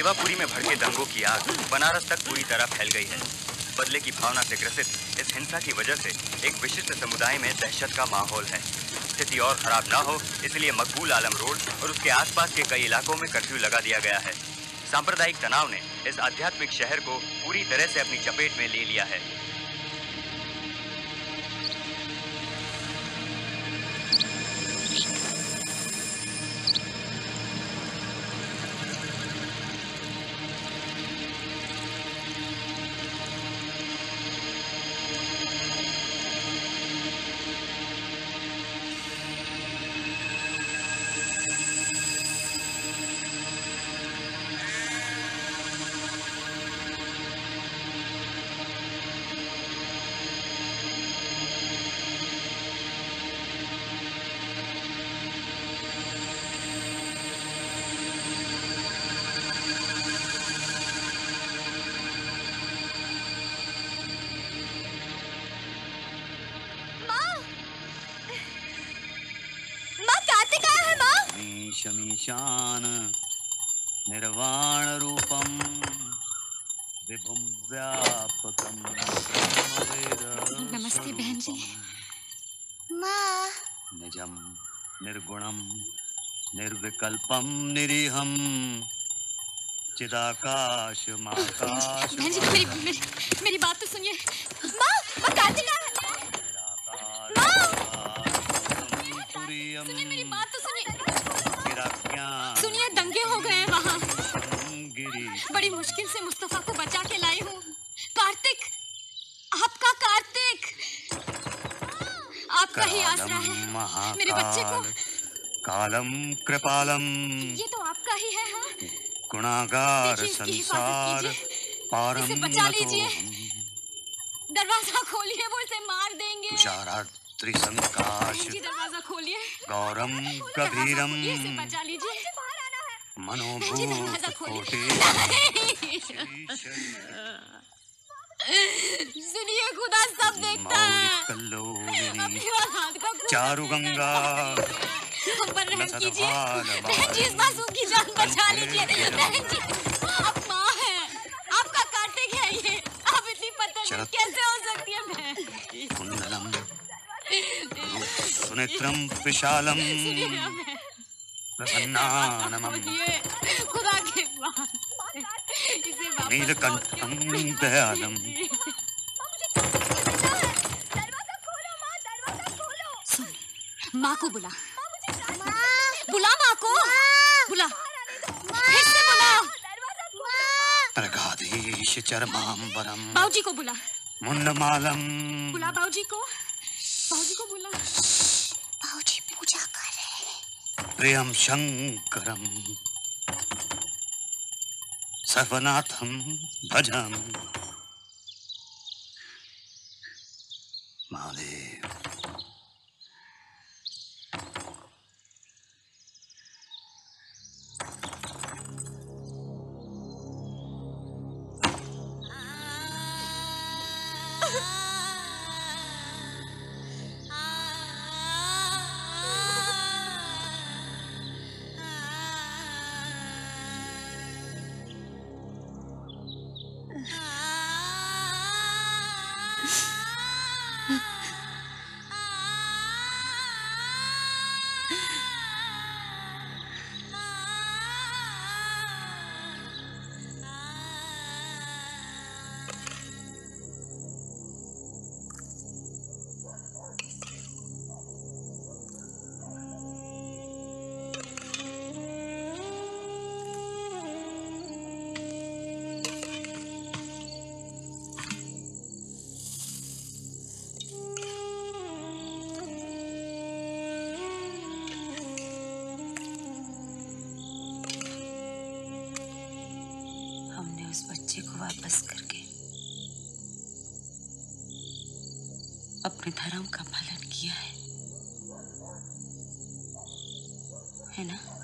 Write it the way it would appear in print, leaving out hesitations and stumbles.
दुर्गापुरी में भड़के दंगों की आग बनारस तक पूरी तरह फैल गई है। बदले की भावना से ग्रसित इस हिंसा की वजह से एक विशिष्ट समुदाय में दहशत का माहौल है। स्थिति और खराब ना हो इसलिए मकबूल आलम रोड और उसके आसपास के कई इलाकों में कर्फ्यू लगा दिया गया है। सांप्रदायिक तनाव ने इस आध्यात्मिक शहर को पूरी तरह से अपनी चपेट में ले लिया है। शमीशान निर्वाण रूपम विभुम व्यापकम। नमस्ते बहन जी। माँ। निजम निर्गुणम निर्विकल्पम निरीहम चिदाकाश माकाश। बहन जी मेरी बात तो सुनिए। माँ कार्तिका है। सुनिए मेरी बात तो सुनिए। सुनिए दंगे हो गए हैं वहाँ। बड़ी मुश्किल से मुस्तफा को बचा के लाई हूँ। कार्तिक, आपका कार्तिक, आपका ही आसरा है मेरे बच्चे को। कालम कृपालम, ये तो आपका ही है। हाँ गुणागार संसार पारम। इसे बचा लीजिए। दरवाजा खोलिए, वो इसे मार देंगे। त्रिसंकाश दरवाजा खोलिए। गौरम गभीरम, इसे बचा लीजिए। मनोभूत कोटि। सुनिए खुदा सब देखता है। चारु गंगा पर रहम कीजिए। बहन जी इस मासूम की जान बचा लीजिए। बहन जी आप माँ हैं, आपका कार्तिक है ये। आप इतनी पतन कैसे हो सकती है बहन? कुंडलम सुनेत्रम विशालम प्रसन्नानमम खुदा के पास नीलकंठम दयालम। सुन, माँ को बुला। बुला माँ को। बुला, फिर से बुला। प्रगाधीश चरमांबरम। बाऊजी को बुला। मुंडमालम। बुला बाऊजी को। बाऊजी को बुला। बाऊजी पूजा कर रहे हैं। प्रियम शंकरम सर्वनाथम भजम। महादेव। उस बच्चे को वापस करके अपने धर्म का पालन किया है ना?